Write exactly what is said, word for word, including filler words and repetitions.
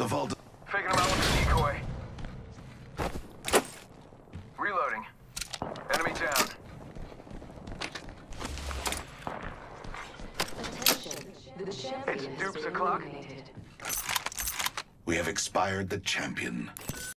The vault. Faking him out with a decoy. Reloading. Enemy down. Attention. The champion It's has Dupes been o'clock. eliminated. We have expired the champion.